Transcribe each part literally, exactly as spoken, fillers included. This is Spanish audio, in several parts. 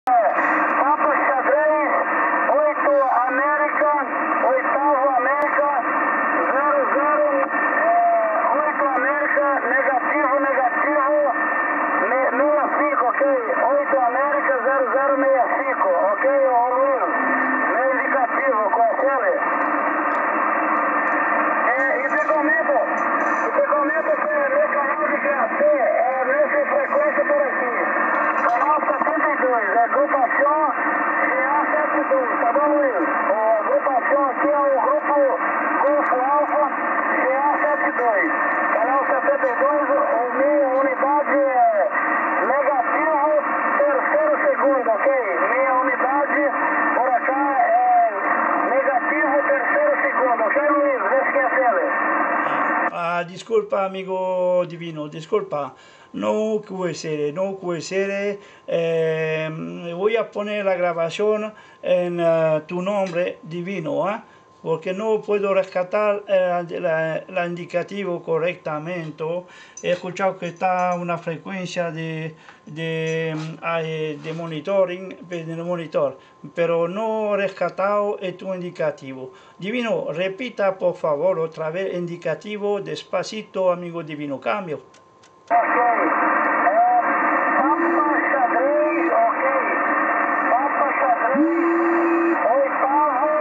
Papa xadrez, oito América, oitavo América, zero zero, oito América, negativo, negativo, sessenta e cinco, ok? oito América, zero zero sessenta e cinco, ok? Ô Luiz, meu indicativo, conhece? E te comento, e te comento que meu canal de G A C é nessa frequência por aqui. Canal setenta e dois, é agrupação G A setenta e dois, tá bom, Luiz? A agrupação aqui é o grupo Golfo Alfa G A setenta e dois. Canal setenta e dois, a minha unidade é negativo, terceiro segundo, ok? Minha unidade por acá é negativo, terceiro segundo, ok, Luiz? Não esquece ele. Ah, disculpa, amigo divino, disculpa. No puede ser, no puede ser. Eh, voy a poner la grabación en uh, tu nombre divino, ¿eh? Porque no puedo rescatar eh, la, la indicativo correctamente. He escuchado que está una frecuencia de, de, de monitoring, de monitor, pero no he rescatado tu indicativo. Divino, repita por favor otra vez indicativo despacito, amigo divino. Cambio. Ok, é, Papa xadrez, ok, Papa xadrez, oitavo,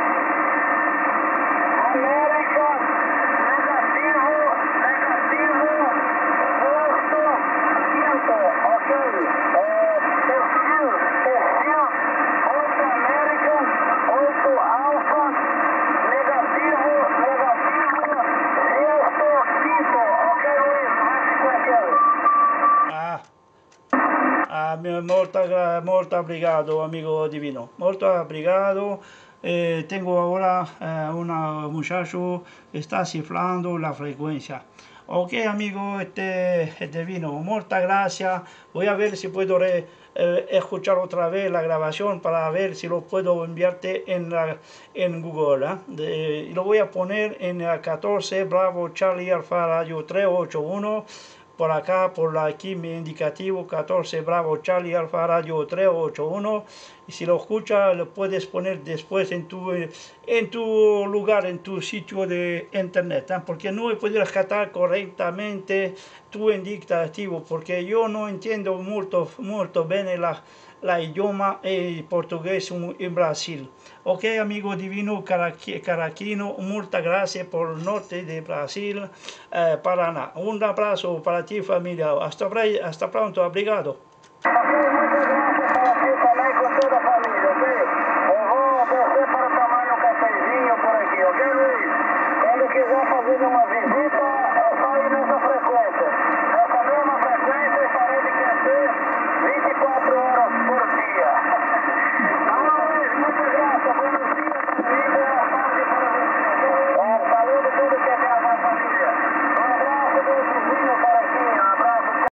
América, negativo, negativo, sexto, quinto, ok, é, perfil, perfil, oito América, oito Alfa, negativo, negativo, sexto, quinto, ok, Luiz, vai se conhecendo. Ah. Ah, molto, molto obrigado, amigo divino. Molto obrigado. Eh, tengo ahora eh, una muchacho que está cifrando la frecuencia. Ok, amigo este, divino, muchas gracias. Voy a ver si puedo re, eh, escuchar otra vez la grabación para ver si lo puedo enviarte en, la, en Google. ¿eh? De, lo voy a poner en la catorce Bravo Charlie Alfa Radio trescientos ochenta y uno. Por acá, por la, aquí mi indicativo catorce Bravo Charlie Alfa Radio trescientos ochenta y uno. Y si lo escuchas, lo puedes poner después en tu, en tu lugar, en tu sitio de internet, ¿eh? Porque no he podido rescatar correctamente tu indicativo, porque yo no entiendo mucho, mucho bien la, la idioma eh, portugués en Brasil. Ok, amigo divino Caraquino, muchas gracias por el norte de Brasil, eh, Paraná. Un abrazo para ti, familia. Hasta, hasta pronto, obrigado. Ok, muchas gracias para ti também com toda a família, ok? Eu vou descer para tomar um cafezinho por aqui, ok, Luiz? Quando quiser fazer uma visita,